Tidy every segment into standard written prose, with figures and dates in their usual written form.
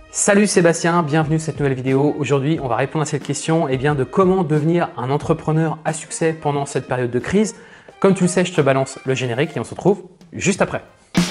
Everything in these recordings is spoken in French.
Salut Sébastien, bienvenue dans cette nouvelle vidéo. Aujourd'hui, on va répondre à cette question de comment devenir un entrepreneur à succès pendant cette période de crise. Comme tu le sais, je te balance le générique et on se retrouve juste après.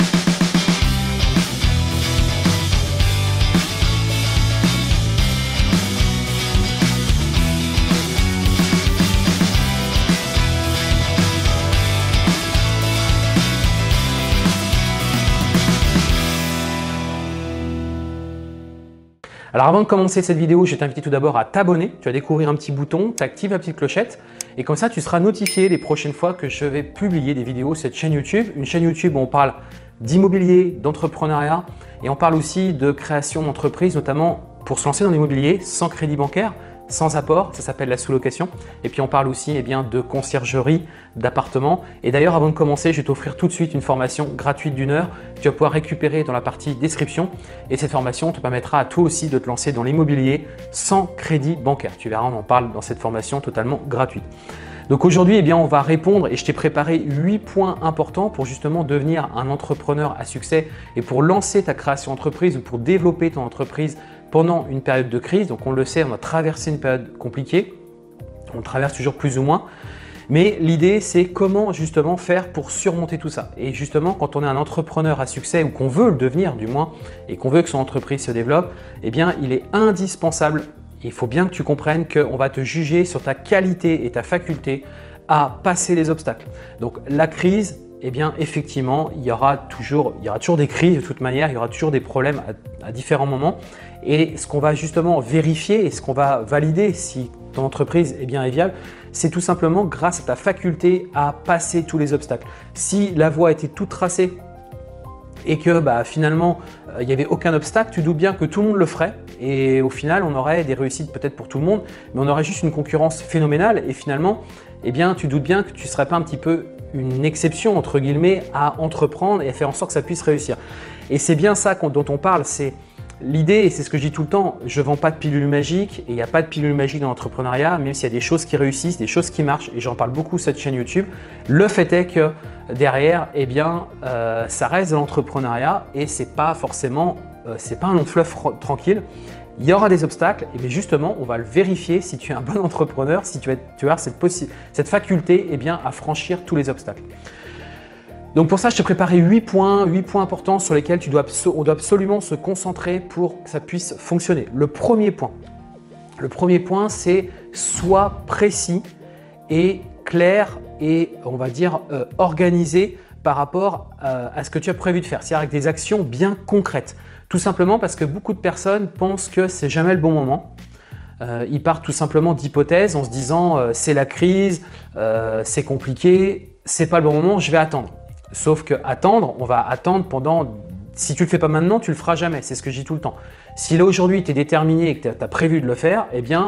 Alors avant de commencer cette vidéo, je vais t'inviter tout d'abord à t'abonner. Tu vas découvrir un petit bouton, tu actives la petite clochette et comme ça tu seras notifié les prochaines fois que je vais publier des vidéos sur cette chaîne YouTube. Une chaîne YouTube où on parle d'immobilier, d'entrepreneuriat et on parle aussi de création d'entreprise, notamment pour se lancer dans l'immobilier sans crédit bancaire, sans apport, ça s'appelle la sous-location. Et puis on parle aussi de conciergerie, d'appartements. Et d'ailleurs, avant de commencer, je vais t'offrir tout de suite une formation gratuite d'1 heure. Tu vas pouvoir récupérer dans la partie description. Et cette formation te permettra à toi aussi de te lancer dans l'immobilier sans crédit bancaire. Tu verras, on en parle dans cette formation totalement gratuite. Donc aujourd'hui, on va répondre et je t'ai préparé 8 points importants pour justement devenir un entrepreneur à succès et pour lancer ta création d'entreprise ou pour développer ton entreprise pendant une période de crise. Donc on le sait, on a traversé une période compliquée, on traverse toujours plus ou moins, mais l'idée c'est comment justement faire pour surmonter tout ça. Et justement quand on est un entrepreneur à succès ou qu'on veut le devenir du moins et qu'on veut que son entreprise se développe, il est indispensable, il faut bien que tu comprennes qu'on va te juger sur ta qualité et ta faculté à passer les obstacles. Donc la crise, effectivement, il y aura toujours des crises de toute manière, il y aura toujours des problèmes à différents moments. Et ce qu'on va justement vérifier et ce qu'on va valider si ton entreprise est viable, c'est tout simplement grâce à ta faculté à passer tous les obstacles. Si la voie était toute tracée et que finalement il n'y avait aucun obstacle, tu doutes bien que tout le monde le ferait et au final on aurait des réussites peut-être pour tout le monde, mais on aurait juste une concurrence phénoménale et finalement tu doutes bien que tu ne serais pas un petit peu une exception entre guillemets à entreprendre et à faire en sorte que ça puisse réussir. Et c'est bien ça dont on parle, c'est l'idée, et c'est ce que je dis tout le temps, je ne vends pas de pilule magique et il n'y a pas de pilule magique dans l'entrepreneuriat, même s'il y a des choses qui réussissent, des choses qui marchent et j'en parle beaucoup sur cette chaîne YouTube. Le fait est que derrière, ça reste de l'entrepreneuriat et c'est pas forcément, c'est pas un long fleuve tranquille. Il y aura des obstacles et justement, on va le vérifier si tu es un bon entrepreneur, si tu as cette faculté à franchir tous les obstacles. Donc pour ça, je t'ai préparé 8 points importants sur lesquels on doit absolument se concentrer pour que ça puisse fonctionner. Le premier point, c'est sois précis et clair et on va dire organisé par rapport à ce que tu as prévu de faire, c'est-à-dire avec des actions bien concrètes. Tout simplement parce que beaucoup de personnes pensent que c'est jamais le bon moment. Ils partent tout simplement d'hypothèses en se disant c'est la crise, c'est compliqué, c'est pas le bon moment, je vais attendre. Sauf que attendre, on va attendre pendant… Si tu ne le fais pas maintenant, tu ne le feras jamais, c'est ce que je dis tout le temps. Si là aujourd'hui tu es déterminé et que tu as prévu de le faire,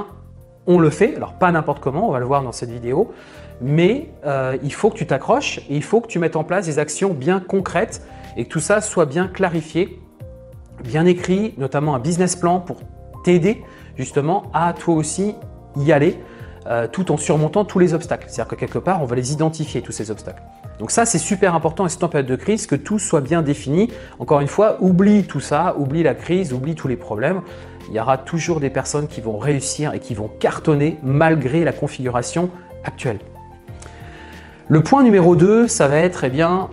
on le fait. Alors pas n'importe comment, on va le voir dans cette vidéo, mais il faut que tu t'accroches et il faut que tu mettes en place des actions bien concrètes et que tout ça soit bien clarifié, bien écrit, notamment un business plan pour t'aider justement à toi aussi y aller tout en surmontant tous les obstacles. C'est-à-dire que quelque part, on va les identifier, tous ces obstacles. Donc ça, c'est super important et c'est en période de crise que tout soit bien défini. Encore une fois, oublie tout ça, oublie la crise, oublie tous les problèmes. Il y aura toujours des personnes qui vont réussir et qui vont cartonner malgré la configuration actuelle. Le point numéro 2, ça va être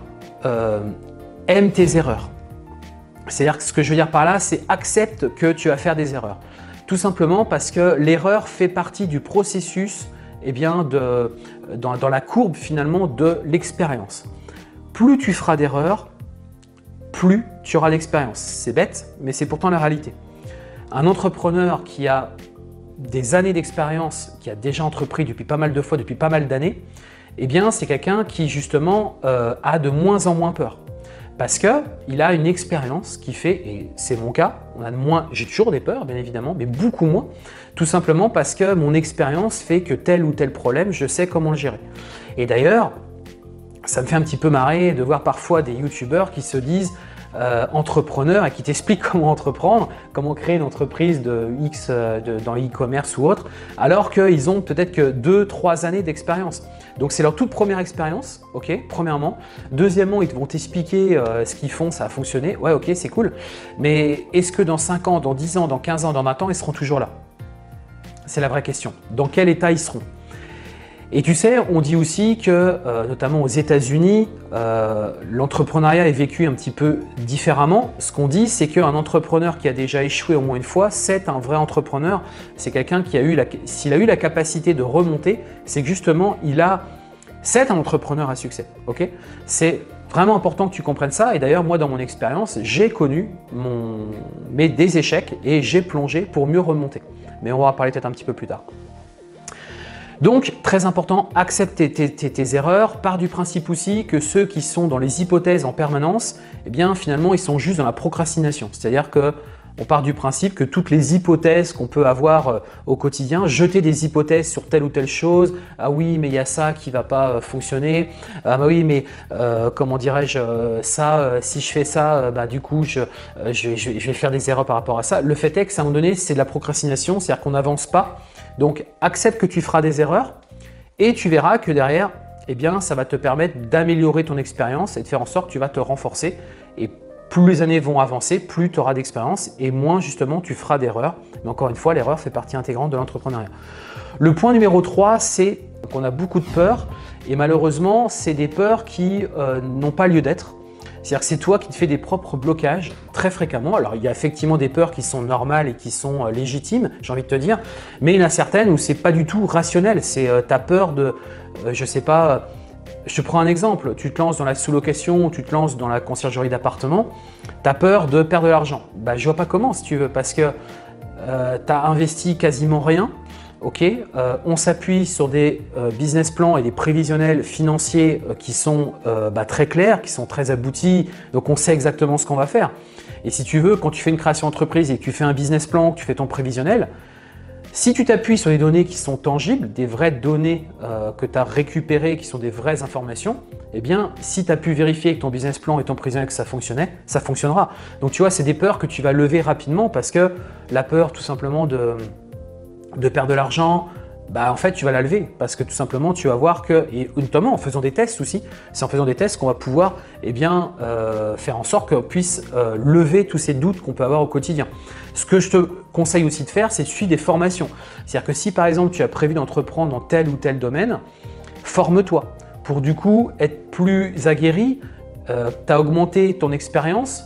aime tes erreurs. C'est-à-dire que ce que je veux dire par là, c'est accepte que tu vas faire des erreurs. Tout simplement parce que l'erreur fait partie du processus dans la courbe finalement de l'expérience. Plus tu feras d'erreurs, plus tu auras d'expérience. C'est bête, mais c'est pourtant la réalité. Un entrepreneur qui a des années d'expérience, qui a déjà entrepris depuis pas mal de fois, depuis pas mal d'années, c'est quelqu'un qui justement a de moins en moins peur. Parce qu'il a une expérience qui fait, et c'est mon cas, j'ai toujours des peurs bien évidemment, mais beaucoup moins, tout simplement parce que mon expérience fait que tel ou tel problème, je sais comment le gérer. Et d'ailleurs, ça me fait un petit peu marrer de voir parfois des youtubeurs qui se disent entrepreneur et qui t'explique comment entreprendre, comment créer une entreprise de X dans l'e-commerce ou autre, alors qu'ils ont peut-être que 2-3 années d'expérience. Donc c'est leur toute première expérience, ok, premièrement. Deuxièmement, ils vont t'expliquer ce qu'ils font, ça a fonctionné, ouais, ok, c'est cool. Mais est-ce que dans 5 ans, dans 10 ans, dans 15 ans, dans 20 ans, ils seront toujours là? C'est la vraie question. Dans quel état ils seront? Et tu sais, on dit aussi que, notamment aux États-Unis, l'entrepreneuriat est vécu un petit peu différemment. Ce qu'on dit, c'est qu'un entrepreneur qui a déjà échoué au moins une fois, c'est un vrai entrepreneur. C'est quelqu'un qui a eu s'il a eu la capacité de remonter, c'est que justement, c'est un entrepreneur à succès. Ok? C'est vraiment important que tu comprennes ça. Et d'ailleurs, moi, dans mon expérience, j'ai connu des échecs et j'ai plongé pour mieux remonter. Mais on va en parler peut-être un petit peu plus tard. Donc, très important, accepte tes erreurs. Pars du principe aussi que ceux qui sont dans les hypothèses en permanence, eh bien, finalement, ils sont juste dans la procrastination. C'est-à-dire qu'on part du principe que toutes les hypothèses qu'on peut avoir au quotidien, jeter des hypothèses sur telle ou telle chose, ah oui, mais il y a ça qui ne va pas fonctionner, ah bah oui, mais comment dirais-je, si je fais ça, bah, du coup, je vais faire des erreurs par rapport à ça. Le fait est que, à un moment donné, c'est de la procrastination, c'est-à-dire qu'on n'avance pas. Donc, accepte que tu feras des erreurs et tu verras que derrière, eh bien, ça va te permettre d'améliorer ton expérience et de faire en sorte que tu vas te renforcer. Et plus les années vont avancer, plus tu auras d'expérience et moins justement tu feras d'erreurs. Mais encore une fois, l'erreur fait partie intégrante de l'entrepreneuriat. Le point numéro 3, c'est qu'on a beaucoup de peurs et malheureusement, c'est des peurs qui n'ont pas lieu d'être. C'est-à-dire que c'est toi qui te fais des propres blocages très fréquemment. Alors, il y a effectivement des peurs qui sont normales et qui sont légitimes, j'ai envie de te dire, mais il y en a certaines où c'est pas du tout rationnel. C'est ta peur de, je sais pas, je te prends un exemple, tu te lances dans la sous-location, tu te lances dans la conciergerie d'appartement, tu as peur de perdre de l'argent. Bah, je vois pas comment si tu veux, parce que tu as investi quasiment rien. Ok, on s'appuie sur des business plans et des prévisionnels financiers qui sont très clairs, qui sont très aboutis, donc on sait exactement ce qu'on va faire. Et si tu veux, quand tu fais une création d'entreprise et que tu fais un business plan, que tu fais ton prévisionnel, si tu t'appuies sur des données qui sont tangibles, des vraies données que tu as récupérées, qui sont des vraies informations, eh bien, si tu as pu vérifier que ton business plan et ton prévisionnel que ça fonctionnait, ça fonctionnera. Donc tu vois, c'est des peurs que tu vas lever rapidement parce que la peur tout simplement de perdre de l'argent, bah en fait tu vas la lever parce que tout simplement tu vas voir que, et notamment en faisant des tests aussi, c'est en faisant des tests qu'on va pouvoir faire en sorte qu'on puisse lever tous ces doutes qu'on peut avoir au quotidien. Ce que je te conseille aussi de faire, c'est de suivre des formations. C'est-à-dire que si par exemple tu as prévu d'entreprendre dans tel ou tel domaine, forme-toi pour du coup être plus aguerri, tu as augmenté ton expérience,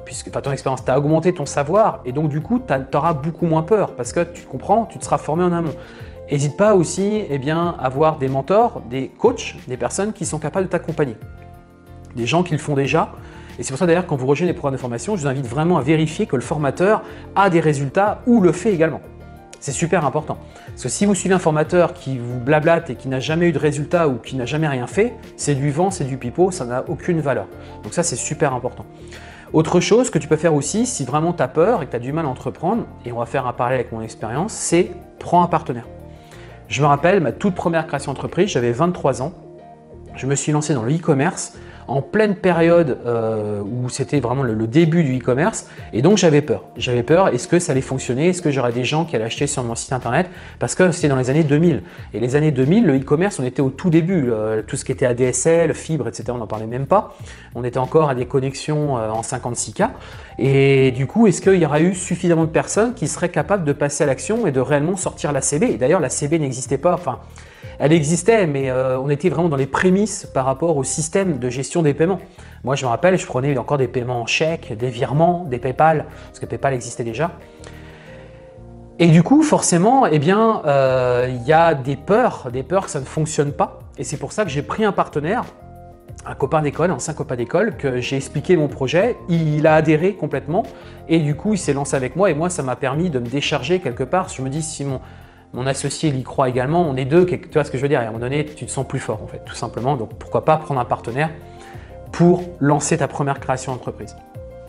tu as augmenté ton savoir et donc du coup, tu auras beaucoup moins peur parce que tu comprends, tu te seras formé en amont. N'hésite pas aussi à avoir des mentors, des coachs, des personnes qui sont capables de t'accompagner, des gens qui le font déjà. Et c'est pour ça d'ailleurs quand vous rejoignez les programmes de formation, je vous invite vraiment à vérifier que le formateur a des résultats ou le fait également. C'est super important. Parce que si vous suivez un formateur qui vous blablate et qui n'a jamais eu de résultat ou qui n'a jamais rien fait, c'est du vent, c'est du pipeau, ça n'a aucune valeur. Donc ça, c'est super important. Autre chose que tu peux faire aussi, si vraiment tu as peur et que tu as du mal à entreprendre, et on va faire un parallèle avec mon expérience, c'est prends un partenaire. Je me rappelle, ma toute première création d'entreprise, j'avais 23 ans. Je me suis lancé dans le e-commerce en pleine période où c'était vraiment le début du e-commerce et donc j'avais peur. J'avais peur, est-ce que ça allait fonctionner? Est-ce que j'aurais des gens qui allaient acheter sur mon site internet? Parce que c'était dans les années 2000. Et les années 2000, le e-commerce, on était au tout début. Tout ce qui était ADSL, fibre, etc., on n'en parlait même pas. On était encore à des connexions en 56K. Et du coup, est-ce qu'il y aura eu suffisamment de personnes qui seraient capables de passer à l'action et de réellement sortir la CB? Et d'ailleurs, la CB n'existait pas. Enfin, elle existait, mais on était vraiment dans les prémices par rapport au système de gestion des paiements. Moi, je me rappelle, je prenais encore des paiements en chèque, des virements, des PayPal, parce que PayPal existait déjà. Et du coup, forcément, il y a des peurs que ça ne fonctionne pas. Et c'est pour ça que j'ai pris un partenaire, un copain d'école, un ancien copain d'école, que j'ai expliqué mon projet. Il a adhéré complètement et du coup, il s'est lancé avec moi. Et moi, ça m'a permis de me décharger quelque part. Je me dis, si mon associé il y croit également, on est deux, tu vois ce que je veux dire, et à un moment donné, tu te sens plus fort en fait, tout simplement. Donc pourquoi pas prendre un partenaire pour lancer ta première création d'entreprise.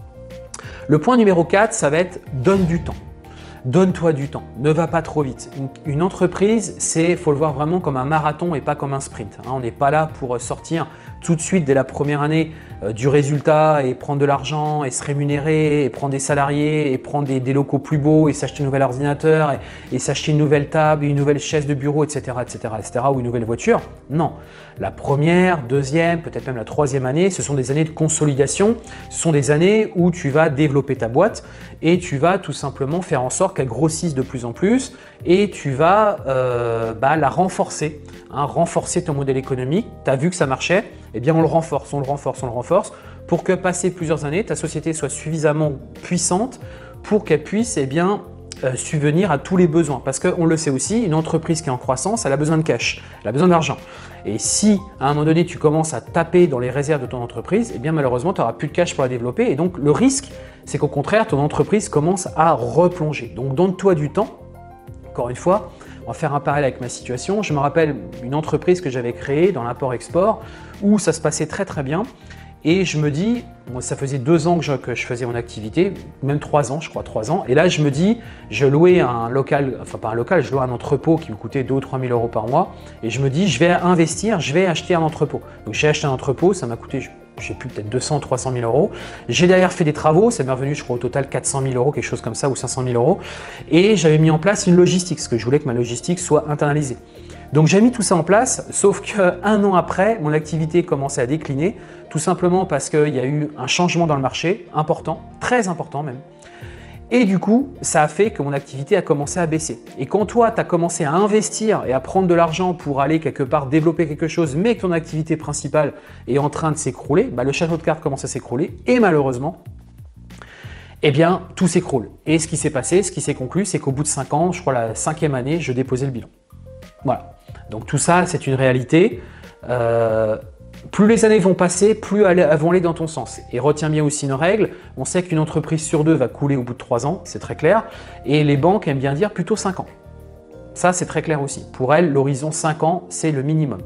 Le point numéro 4, ça va être donne du temps. Donne-toi du temps, ne va pas trop vite. Une entreprise, faut le voir vraiment comme un marathon et pas comme un sprint. On n'est pas là pour sortir tout de suite dès la première année du résultat et prendre de l'argent et se rémunérer et prendre des salariés et prendre des locaux plus beaux et s'acheter un nouvel ordinateur et s'acheter une nouvelle table, une nouvelle chaise de bureau, etc., ou une nouvelle voiture. Non, la première, deuxième, peut-être même la troisième année, ce sont des années de consolidation, ce sont des années où tu vas développer ta boîte et tu vas tout simplement faire en sorte qu'elle grossisse de plus en plus et tu vas la renforcer, renforcer ton modèle économique. Tu as vu que ça marchait, eh bien on le renforce pour que passé plusieurs années, ta société soit suffisamment puissante pour qu'elle puisse subvenir à tous les besoins. Parce qu'on le sait aussi, une entreprise qui est en croissance, elle a besoin de cash, elle a besoin d'argent. Et si à un moment donné, tu commences à taper dans les réserves de ton entreprise, eh bien malheureusement, tu n'auras plus de cash pour la développer. Et donc le risque, c'est qu'au contraire, ton entreprise commence à replonger. Donc donne-toi du temps. Encore une fois, on va faire un parallèle avec ma situation. Je me rappelle une entreprise que j'avais créée dans l'import-export où ça se passait très très bien. Et je me dis, moi, ça faisait 2 ans que je faisais mon activité, même 3 ans, je crois 3 ans. Et là, je me dis, je louais un local, enfin pas un local, je louais un entrepôt qui me coûtait 2 ou 3 000 euros par mois. Et je me dis, je vais investir, je vais acheter un entrepôt. Donc j'ai acheté un entrepôt, ça m'a coûté, je sais plus, peut-être 200 ou 300 000 euros. J'ai derrière fait des travaux, ça m'est revenu, je crois, au total 400 000 euros, quelque chose comme ça, ou 500 000 euros. Et j'avais mis en place une logistique, parce que je voulais que ma logistique soit internalisée. Donc j'ai mis tout ça en place, sauf qu'un an après, mon activité commençait à décliner, tout simplement parce qu'il y a eu un changement dans le marché, important, très important même. Et du coup, ça a fait que mon activité a commencé à baisser. Et quand toi, tu as commencé à investir et à prendre de l'argent pour aller quelque part développer quelque chose, mais que ton activité principale est en train de s'écrouler, le château de cartes commence à s'écrouler et malheureusement, eh bien, tout s'écroule. Et ce qui s'est passé, ce qui s'est conclu, c'est qu'au bout de 5 ans, je crois la 5e année, je déposais le bilan. Voilà. Donc tout ça, c'est une réalité. Plus les années vont passer, plus elles vont aller dans ton sens. Et retiens bien aussi nos règles. On sait qu'une entreprise sur 2 va couler au bout de 3 ans, c'est très clair. Et les banques aiment bien dire plutôt 5 ans. Ça, c'est très clair aussi. Pour elles, l'horizon 5 ans, c'est le minimum.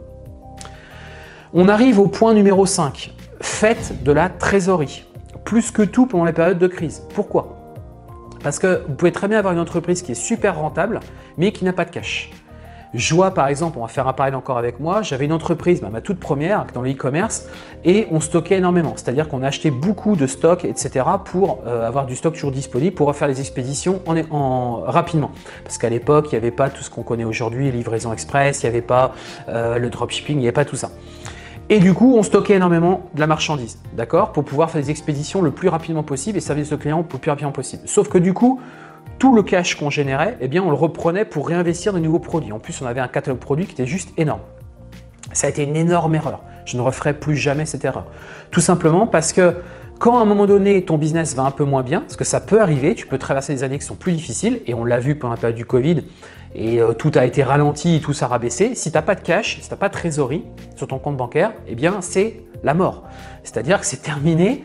On arrive au point numéro 5. Faites de la trésorerie. Plus que tout pendant les périodes de crise. Pourquoi? Parce que vous pouvez très bien avoir une entreprise qui est super rentable, mais qui n'a pas de cash. Je vois par exemple, on va faire un parallèle encore avec moi, j'avais une entreprise, ma toute première dans le e-commerce et on stockait énormément. C'est-à-dire qu'on achetait beaucoup de stocks, etc. pour avoir du stock toujours disponible pour faire les expéditions rapidement. Parce qu'à l'époque, il n'y avait pas tout ce qu'on connaît aujourd'hui, livraison express, il n'y avait pas le dropshipping, il n'y avait pas tout ça. Et du coup, on stockait énormément de la marchandise, d'accord, pour pouvoir faire des expéditions le plus rapidement possible et servir ce client le plus rapidement possible. Sauf que du coup, tout le cash qu'on générait, eh bien, on le reprenait pour réinvestir dans de nouveaux produits. En plus, on avait un catalogue produit qui était juste énorme. Ça a été une énorme erreur. Je ne referai plus jamais cette erreur. Tout simplement parce que quand à un moment donné, ton business va un peu moins bien, parce que ça peut arriver, tu peux traverser des années qui sont plus difficiles, et on l'a vu pendant la période du Covid, et tout a été ralenti, tout s'est rabaissé. Si tu n'as pas de cash, si tu n'as pas de trésorerie sur ton compte bancaire, eh bien, c'est la mort. C'est-à-dire que c'est terminé.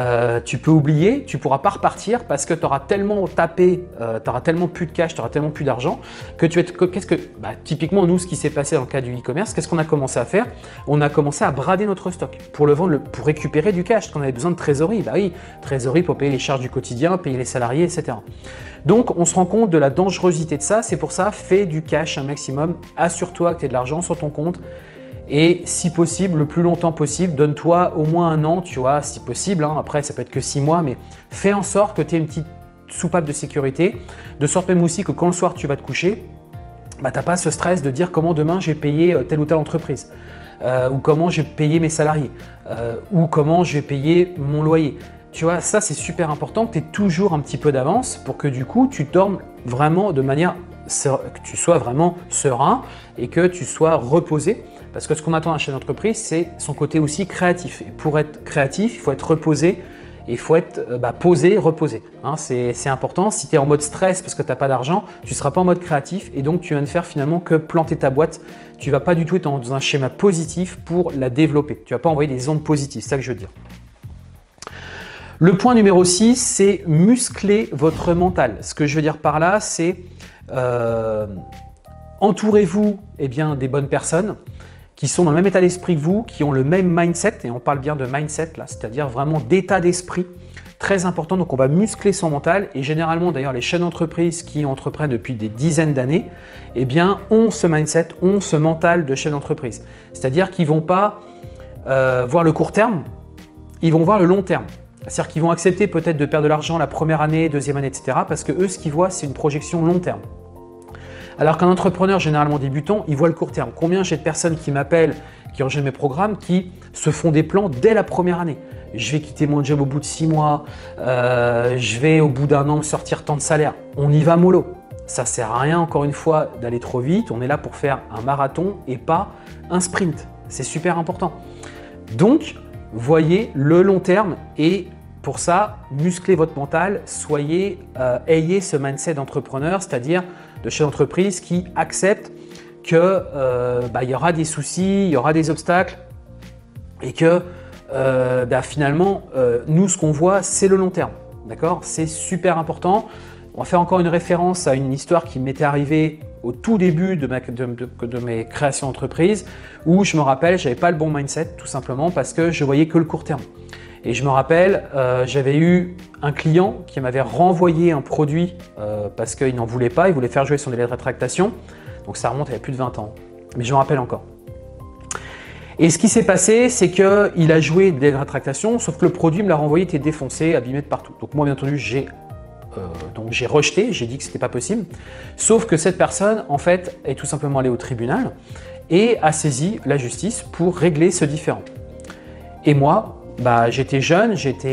Tu peux oublier, tu ne pourras pas repartir parce que tu auras tellement tapé, tu auras tellement plus de cash, tu auras tellement plus d'argent que tu vas typiquement, nous, ce qui s'est passé dans le cas du e-commerce, qu'est-ce qu'on a commencé à faire? On a commencé à brader notre stock pour le vendre, pour récupérer du cash, parce qu'on avait besoin de trésorerie. Bah oui, trésorerie pour payer les charges du quotidien, payer les salariés, etc. Donc, on se rend compte de la dangerosité de ça. C'est pour ça, fais du cash un maximum. Assure-toi que tu as de l'argent sur ton compte. Et si possible, le plus longtemps possible, donne-toi au moins 1 an, tu vois, si possible. Après, ça peut être que 6 mois, mais fais en sorte que tu aies une petite soupape de sécurité, de sorte même aussi que quand le soir tu vas te coucher, tu n'as pas ce stress de dire comment demain je vais payer telle ou telle entreprise, ou comment je vais payer mes salariés, ou comment je vais payer mon loyer. Tu vois, ça c'est super important que tu aies toujours un petit peu d'avance pour que du coup tu dormes vraiment de manière, que tu sois vraiment serein et que tu sois reposé. Parce que ce qu'on attend d'un chef d'entreprise, c'est son côté aussi créatif. Et pour être créatif, il faut être reposé et il faut être posé, reposé. C'est important. Si tu es en mode stress parce que tu n'as pas d'argent, tu ne seras pas en mode créatif et donc tu vas ne faire finalement que planter ta boîte. Tu ne vas pas du tout être dans un schéma positif pour la développer. Tu ne vas pas envoyer des ondes positives, c'est ça que je veux dire. Le point numéro 6, c'est muscler votre mental. Ce que je veux dire par là, c'est entourez-vous des bonnes personnes qui sont dans le même état d'esprit que vous, qui ont le même mindset, et on parle bien de mindset là, c'est-à-dire vraiment d'état d'esprit, très important. Donc on va muscler son mental, et généralement d'ailleurs les chefs d'entreprise qui entreprennent depuis des dizaines d'années, ont ce mindset, ont ce mental de chef d'entreprise. C'est-à-dire qu'ils ne vont pas voir le court terme, ils vont voir le long terme. C'est-à-dire qu'ils vont accepter peut-être de perdre de l'argent la première année, deuxième année, etc. parce que eux, ce qu'ils voient, c'est une projection long terme. Alors qu'un entrepreneur généralement débutant, il voit le court terme. Combien j'ai de personnes qui m'appellent, qui rejoignent mes programmes, qui se font des plans dès la première année. Je vais quitter mon job au bout de 6 mois, je vais au bout d'un an me sortir tant de salaire. On y va mollo. Ça ne sert à rien, encore une fois, d'aller trop vite. On est là pour faire un marathon et pas un sprint. C'est super important. Donc, voyez le long terme et pour ça, musclez votre mental, ayez ce mindset d'entrepreneur, c'est-à-dire de chef d'entreprise qui accepte que y aura des soucis, il y aura des obstacles et que finalement, nous, ce qu'on voit, c'est le long terme. D'accord? C'est super important. On va faire encore une référence à une histoire qui m'était arrivée au tout début de mes créations d'entreprise où je me rappelle, je n'avais pas le bon mindset tout simplement parce que je voyais que le court terme. Et je me rappelle, j'avais eu un client qui m'avait renvoyé un produit parce qu'il n'en voulait pas, il voulait faire jouer son délai de rétractation. Donc ça remonte il y a plus de 20 ans, mais je me rappelle encore. Et ce qui s'est passé, c'est qu'il a joué des rétractations, sauf que le produit me l'a renvoyé, était défoncé, abîmé de partout. Donc moi, bien entendu, j'ai rejeté, j'ai dit que ce n'était pas possible. Sauf que cette personne, en fait, est tout simplement allée au tribunal et a saisi la justice pour régler ce différend. Et moi, j'étais jeune,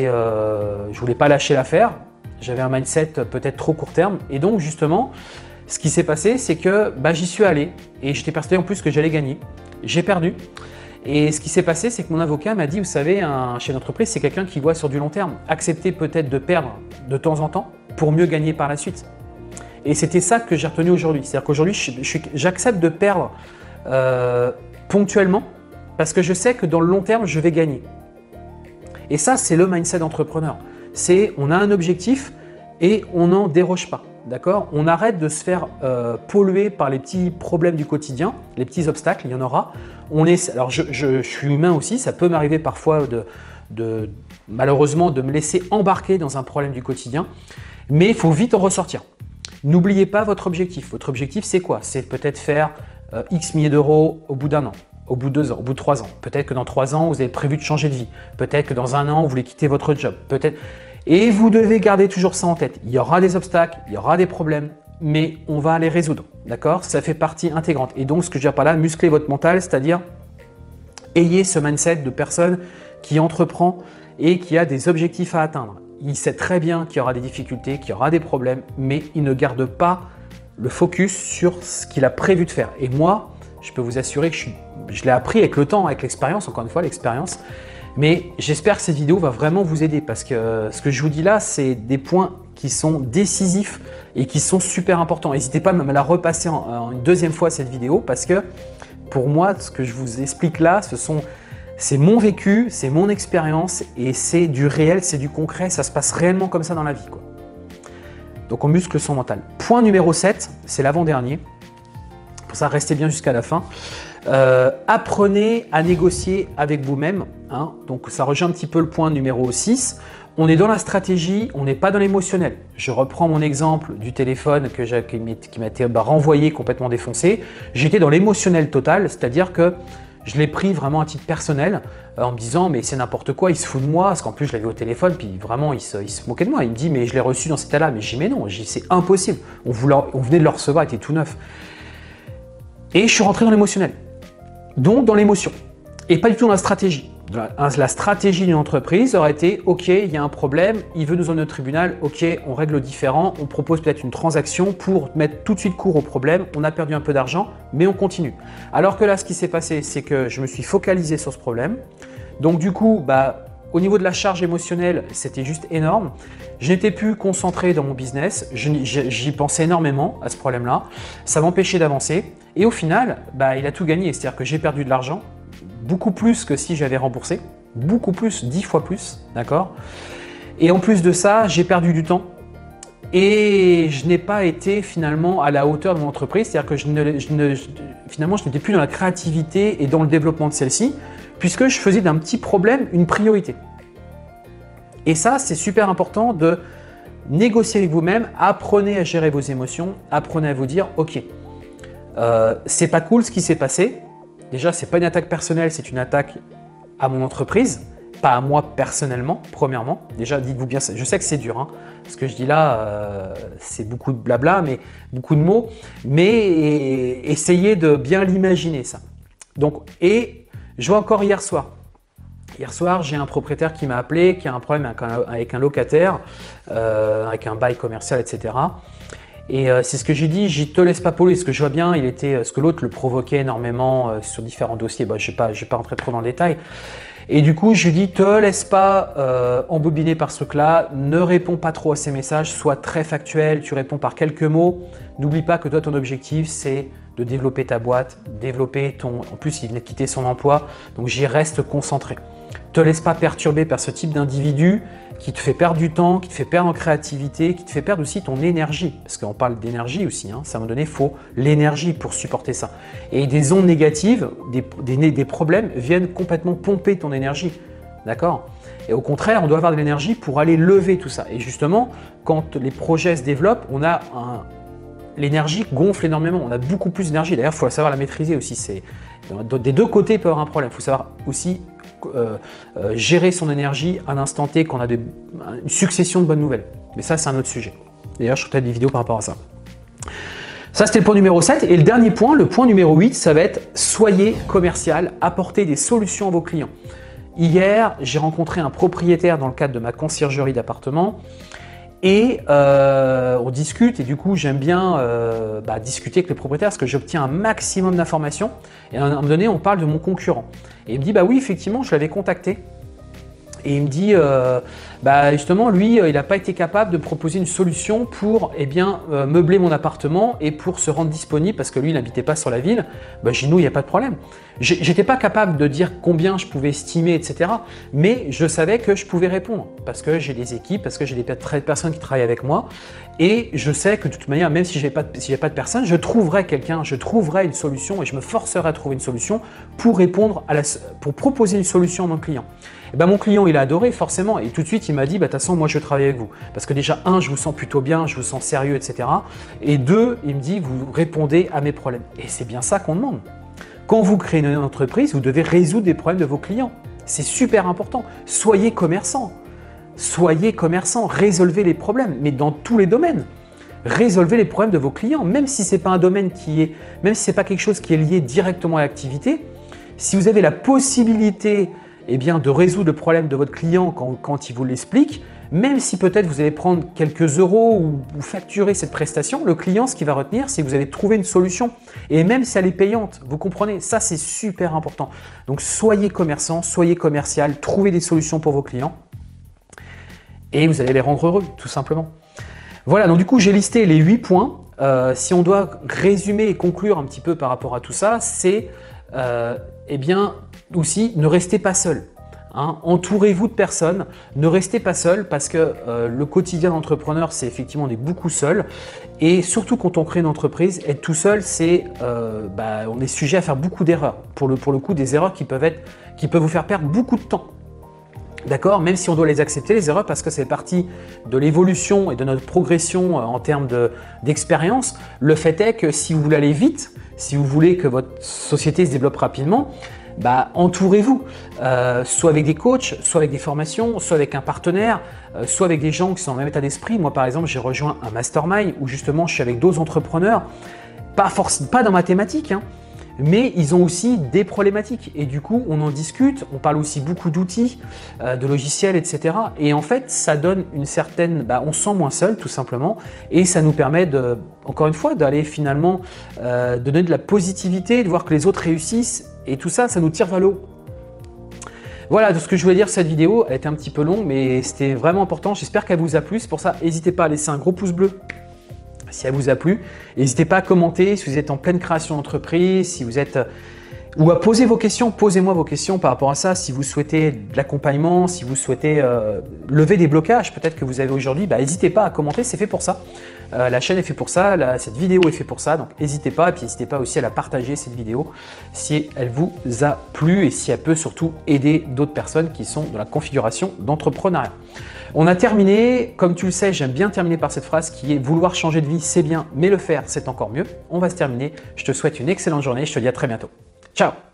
je voulais pas lâcher l'affaire, j'avais un mindset peut-être trop court terme. Et donc, justement, ce qui s'est passé, c'est que j'y suis allé et j'étais persuadé en plus que j'allais gagner. J'ai perdu. Et ce qui s'est passé, c'est que mon avocat m'a dit, vous savez, un chef d'entreprise, c'est quelqu'un qui voit sur du long terme. Accepter peut-être de perdre de temps en temps pour mieux gagner par la suite. Et c'était ça que j'ai retenu aujourd'hui. C'est-à-dire qu'aujourd'hui, j'accepte de perdre ponctuellement parce que je sais que dans le long terme, je vais gagner. Et ça, c'est le mindset d'entrepreneur. C'est on a un objectif et on n'en déroge pas. D'accord? On arrête de se faire polluer par les petits problèmes du quotidien, les petits obstacles, il y en aura. Alors je suis humain aussi, ça peut m'arriver parfois malheureusement de me laisser embarquer dans un problème du quotidien, mais il faut vite en ressortir. N'oubliez pas votre objectif. Votre objectif, c'est quoi? C'est peut-être faire X milliers d'euros au bout d'un an, au bout de 2 ans, au bout de 3 ans. Peut-être que dans 3 ans, vous avez prévu de changer de vie. Peut-être que dans 1 an, vous voulez quitter votre job. Peut-être. Et vous devez garder toujours ça en tête. Il y aura des obstacles, il y aura des problèmes, mais on va les résoudre. D'accord? Ça fait partie intégrante. Et donc, ce que je veux dire par là, muscler votre mental, c'est-à-dire ayez ce mindset de personne qui entreprend et qui a des objectifs à atteindre. Il sait très bien qu'il y aura des difficultés, qu'il y aura des problèmes, mais il ne garde pas le focus sur ce qu'il a prévu de faire. Et moi, je peux vous assurer que je l'ai appris avec le temps, avec l'expérience, encore une fois, l'expérience. Mais j'espère que cette vidéo va vraiment vous aider parce que ce que je vous dis là, c'est des points qui sont décisifs et qui sont super importants. N'hésitez pas à me la repasser une deuxième fois cette vidéo parce que pour moi, ce que je vous explique là, c'est mon vécu, c'est mon expérience et c'est du réel, c'est du concret, ça se passe réellement comme ça dans la vie, quoi. Donc on muscle son mental. Point numéro 7, c'est l'avant-dernier. Pour ça, restez bien jusqu'à la fin. Apprenez à négocier avec vous-même. Donc ça rejoint un petit peu le point numéro 6. On est dans la stratégie, on n'est pas dans l'émotionnel. Je reprends mon exemple du téléphone qui m'a été renvoyé complètement défoncé. J'étais dans l'émotionnel total, c'est-à-dire que je l'ai pris vraiment à titre personnel en me disant mais c'est n'importe quoi, il se fout de moi, parce qu'en plus je l'avais au téléphone, puis vraiment il se moquait de moi. Il me dit mais je l'ai reçu dans cet état-là, mais j'ai dit mais non, c'est impossible. On venait de le recevoir, il était tout neuf. Et je suis rentré dans l'émotionnel, donc dans l'émotion, et pas du tout dans la stratégie. La stratégie d'une entreprise aurait été « Ok, il y a un problème, il veut nous emmener au tribunal, ok, on règle le différend, on propose peut-être une transaction pour mettre tout de suite court au problème, on a perdu un peu d'argent, mais on continue. » Alors que là, ce qui s'est passé, c'est que je me suis focalisé sur ce problème. Donc du coup, au niveau de la charge émotionnelle, c'était juste énorme. Je n'étais plus concentré dans mon business, j'y pensais énormément à ce problème-là. Ça m'empêchait d'avancer et au final, il a tout gagné, c'est-à-dire que j'ai perdu de l'argent, beaucoup plus que si j'avais remboursé, beaucoup plus, 10 fois plus, d'accord? Et en plus de ça, j'ai perdu du temps et je n'ai pas été finalement à la hauteur de mon entreprise, c'est-à-dire que finalement, je n'étais plus dans la créativité et dans le développement de celle-ci, puisque je faisais d'un petit problème une priorité. Et ça, c'est super important de négocier avec vous-même, apprenez à gérer vos émotions, apprenez à vous dire « Ok, c'est pas cool ce qui s'est passé. Déjà, c'est pas une attaque personnelle, c'est une attaque à mon entreprise, pas à moi personnellement, premièrement. Déjà, dites-vous bien, je sais que c'est dur, hein. Ce que je dis là, c'est beaucoup de blabla, mais beaucoup de mots, mais essayez de bien l'imaginer ça. Donc, et je vois encore hier soir. Hier soir, j'ai un propriétaire qui m'a appelé, qui a un problème avec un locataire, avec un bail commercial, etc. Et c'est ce que j'ai dit, te laisse pas poler, ce que je vois bien, ce que l'autre le provoquait énormément sur différents dossiers, je ne vais pas rentrer trop dans le détail. Et du coup, je lui dis, te laisse pas embobiner par ce truc-là, ne réponds pas trop à ces messages, sois très factuel, tu réponds par quelques mots. N'oublie pas que toi, ton objectif, c'est de développer ta boîte, développer ton… En plus, il venait de quitter son emploi, donc j'y reste concentré. Te laisse pas perturber par ce type d'individu qui te fait perdre du temps, qui te fait perdre en créativité, qui te fait perdre aussi ton énergie. Parce qu'on parle d'énergie aussi, hein. À un moment donné, il faut l'énergie pour supporter ça. Et des ondes négatives, des problèmes viennent complètement pomper ton énergie. D'accord? Et au contraire, on doit avoir de l'énergie pour aller lever tout ça. Et justement, quand les projets se développent, l'énergie gonfle énormément. On a beaucoup plus d'énergie. D'ailleurs, il faut savoir la maîtriser aussi. Des deux côtés, il peut y avoir un problème. Il faut savoir aussi gérer son énergie à l'instant T quand on a une succession de bonnes nouvelles. Mais ça, c'est un autre sujet. D'ailleurs, je ferai des vidéos par rapport à ça. Ça, c'était le point numéro 7. Et le dernier point, le point numéro 8, ça va être soyez commercial, apportez des solutions à vos clients. Hier, j'ai rencontré un propriétaire dans le cadre de ma conciergerie d'appartement et on discute et du coup, j'aime bien discuter avec les propriétaires parce que j'obtiens un maximum d'informations et à un moment donné, on parle de mon concurrent. Et il me dit, bah oui, effectivement, je l'avais contacté. Et il me dit, justement, lui, il n'a pas été capable de proposer une solution pour meubler mon appartement et pour se rendre disponible parce que lui, il n'habitait pas sur la ville. Chez nous, il n'y a pas de problème. Je n'étais pas capable de dire combien je pouvais estimer, etc. Mais je savais que je pouvais répondre parce que j'ai des équipes, parce que j'ai des personnes qui travaillent avec moi. Et je sais que de toute manière, même si je n'avais pas de personne, je trouverai quelqu'un, je trouverai une solution et je me forcerai à trouver une solution pour répondre pour proposer une solution à mon client. Et mon client, il a adoré forcément et tout de suite, il m'a dit, de toute façon, moi, je travaille avec vous. Parce que déjà, un, je vous sens plutôt bien, je vous sens sérieux, etc. Et deux, il me dit, vous répondez à mes problèmes. Et c'est bien ça qu'on demande. Quand vous créez une entreprise, vous devez résoudre des problèmes de vos clients. C'est super important. Soyez commerçant. Soyez commerçant. Résolvez les problèmes, mais dans tous les domaines. Résolvez les problèmes de vos clients, même si ce n'est pas un domaine même si ce n'est pas quelque chose qui est lié directement à l'activité. Si vous avez la possibilité de résoudre le problème de votre client quand il vous l'explique, même si peut-être vous allez prendre quelques euros ou vous facturer cette prestation, le client, ce qu'il va retenir, c'est que vous allez trouver une solution. Et même si elle est payante, vous comprenez, ça c'est super important. Donc soyez commerçant, soyez commercial, trouvez des solutions pour vos clients et vous allez les rendre heureux, tout simplement. Voilà, donc du coup j'ai listé les 8 points. Si on doit résumer et conclure un petit peu par rapport à tout ça, c'est aussi ne restez pas seul. Entourez-vous de personnes, ne restez pas seul parce que le quotidien d'entrepreneur, c'est effectivement on est beaucoup seul et surtout quand on crée une entreprise, être tout seul, on est sujet à faire beaucoup d'erreurs. Pour le coup, des erreurs qui peuvent vous faire perdre beaucoup de temps. D'accord? Même si on doit les accepter, les erreurs, parce que c'est partie de l'évolution et de notre progression en termes d'expérience. Le fait est que si vous voulez aller vite, si vous voulez que votre société se développe rapidement, entourez-vous, soit avec des coachs, soit avec des formations, soit avec un partenaire, soit avec des gens qui sont dans le même état d'esprit. Moi, par exemple, j'ai rejoint un mastermind où justement je suis avec d'autres entrepreneurs, pas dans ma thématique, mais ils ont aussi des problématiques et du coup on en discute, on parle aussi beaucoup d'outils, de logiciels, etc. Et en fait ça donne une certaine, on se sent moins seul tout simplement et ça nous permet encore une fois d'aller finalement donner de la positivité, de voir que les autres réussissent et tout ça, ça nous tire vers le haut. Voilà tout ce que je voulais dire sur cette vidéo, elle était un petit peu longue mais c'était vraiment important, j'espère qu'elle vous a plu, c'est pour ça n'hésitez pas à laisser un gros pouce bleu si elle vous a plu. N'hésitez pas à commenter si vous êtes en pleine création d'entreprise, si vous êtes ou à poser vos questions. Posez-moi vos questions par rapport à ça. Si vous souhaitez de l'accompagnement, si vous souhaitez lever des blocages peut-être que vous avez aujourd'hui, n'hésitez pas à commenter, c'est fait pour ça. La chaîne est faite pour ça, cette vidéo est faite pour ça, donc n'hésitez pas. Et puis n'hésitez pas aussi à la partager cette vidéo si elle vous a plu et si elle peut surtout aider d'autres personnes qui sont dans la configuration d'entrepreneuriat. On a terminé, comme tu le sais, j'aime bien terminer par cette phrase qui est « Vouloir changer de vie, c'est bien, mais le faire, c'est encore mieux ». On va se terminer. Je te souhaite une excellente journée. Je te dis à très bientôt. Ciao!